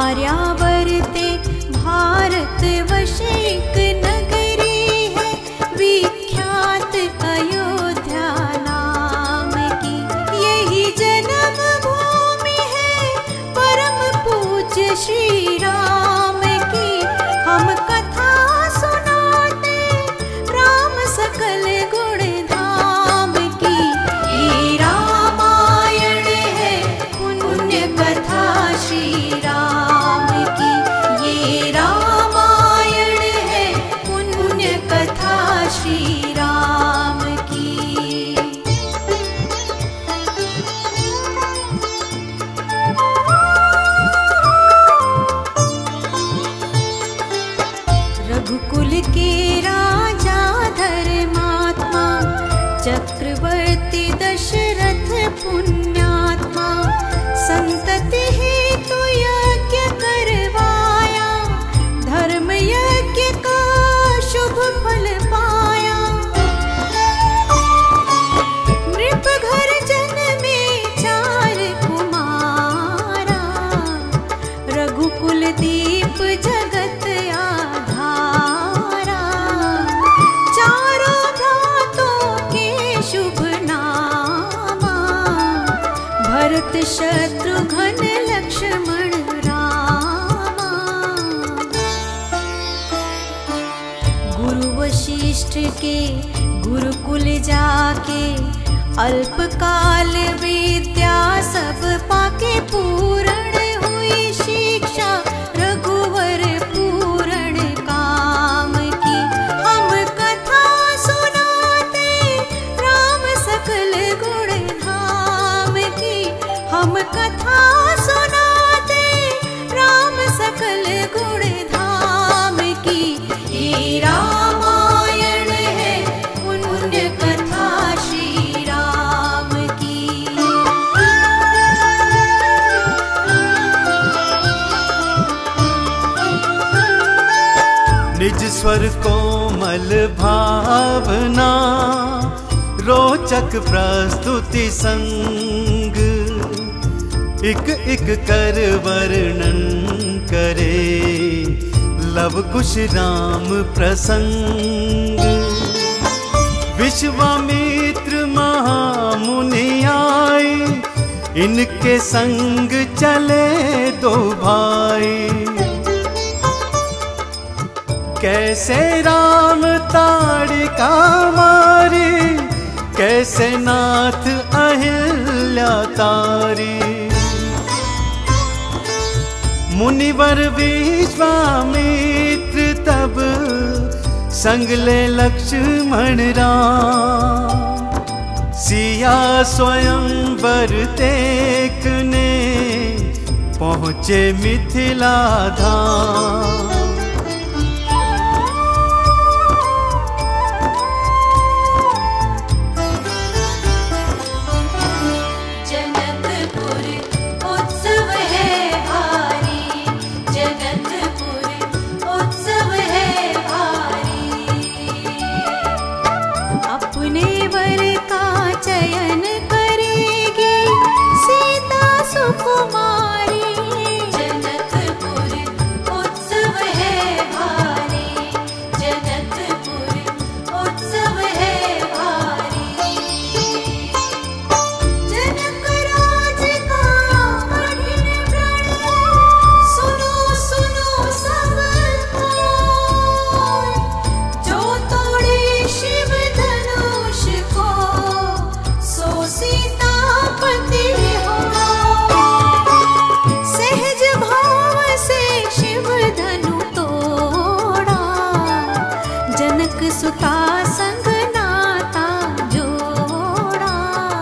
आर्यावर्ते भारतवर्ष एक नगरी है, विख्यात अयोध्या नाम की। यही जन्म भूमि है परम पूज्य श्री राम की। हम कथा सुनाते राम सकल गुण धाम की। ये रामायण है पुण्य कथा श्री राम की। ये रामायण है पुण्य कथा श्री राम की। रघुकुल के राजा धर्मात्मा, चक्रवर्ती दशरथ पुण्यात्मा। संतति हेतु यज्ञ करवाया, धर्म यज्ञ का शुभ फल पाया। नृप घर जन्मे 4 कुमारा, रघुकुल दीप जगत आधारा। चारों भ्रातों के शुभ नामा, भरत शत्रुघ्न लक्ष्मण रामा। गुरु वशिष्ठ के गुरुकुल जाके, अल्पकाल विद्या सब पाके। पूर्ण हुई शिक्षा रघुवर पूर्ण काम की। हम कथा सुनाते राम सकल गुण धाम की। हम कथा सुनाते राम सकल गुण धाम की। ये रामायण है पुण्य कथा श्री राम की। निज स्वर कोमल भावना, रोचक प्रस्तुति संग। एक एक कर वर्णन करे, लव कुश राम प्रसंग। विश्वामित्र महामुनि आए, इनके संग चले 2 भाई। कैसे राम ताड़िका मारी, कैसे नाथ अहिल्या तारी। मुनिवर विश्वामित्र तब संग ले लक्ष्मण राम। सिया स्वयंवर देखने पहुँचे मिथिला धाम। चयन करेगी सीता सुकुमारी। जनकपुर उत्सव है भारी, जनकपुर उत्सव है भारी। जनक राज का कठिन व्रण, सुनो सुनो सब कोई। जो तोड़े शिव धनुष को, सो सीतापति हो। सहज भाव से शिव धनु तोड़ा, जनक सुता संग नाता जोड़ा।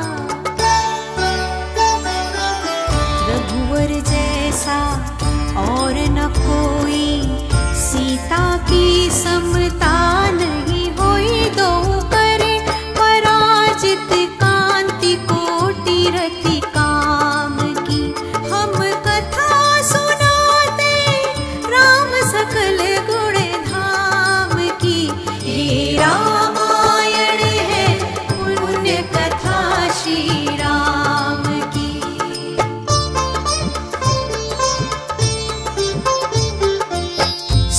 रघुवर जैसा और न कोई, सीता की समता नहीं होई। 2 करे पराजित कांति कोटि रति काम की। हम कथा सुनाते राम सकल गुण धाम की। ये रामायण है पुण्य कथा श्री राम की।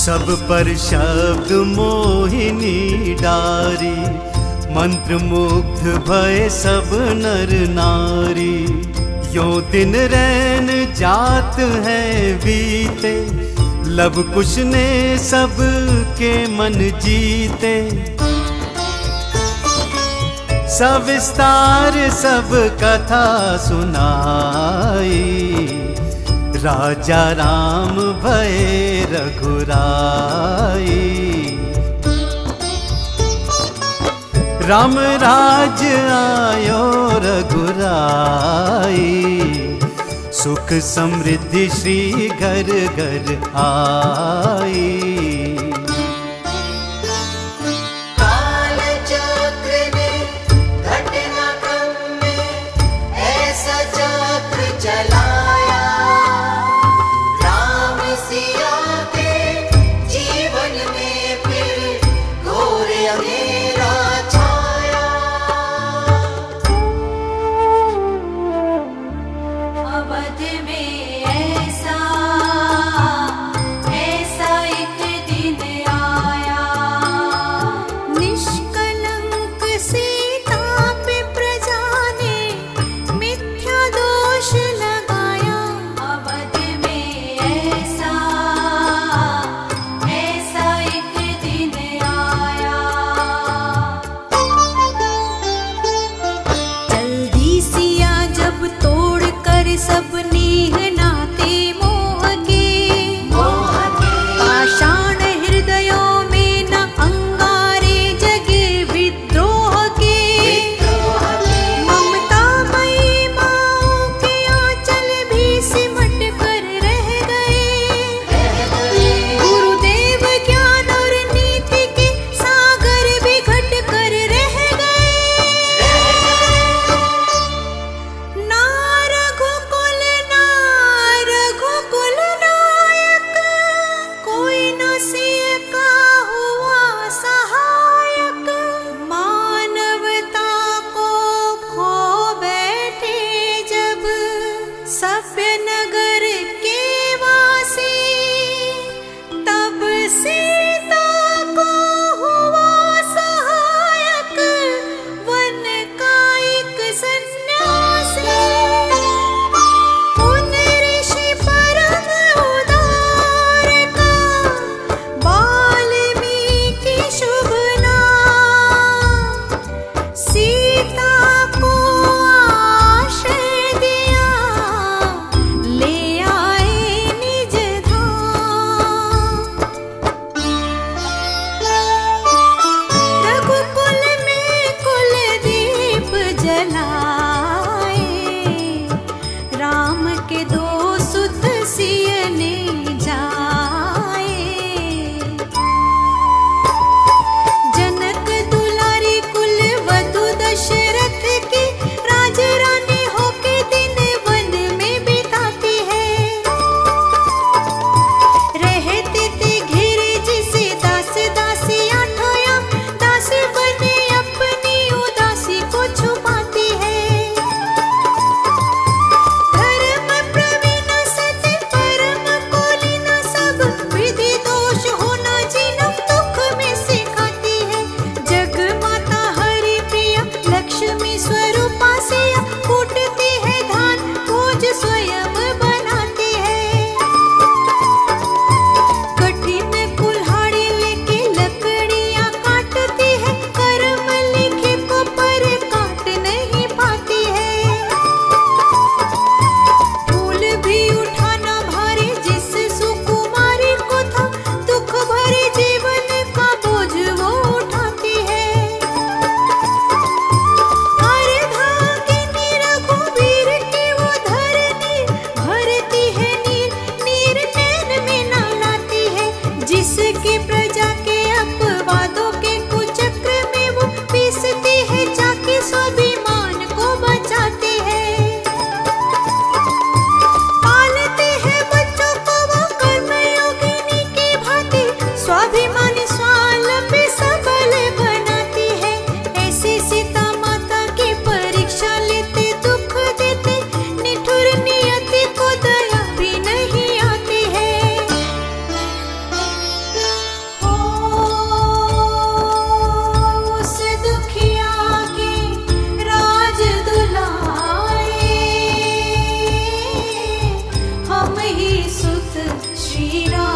सब पर शब्द मोहिनी डारी, मंत्र मुग्ध भय सब नर नारी। यों दिन रैन जात है बीते, लब कुश ने सब के मन जीते। सविस्तार सब कथा सुनाई, राजा राम भय रघुराई। राम राज आयो रघुराई, सुख समृद्धि श्री घर घर आई। अवध में ऐसा एक दिन ही सुत श्री राम।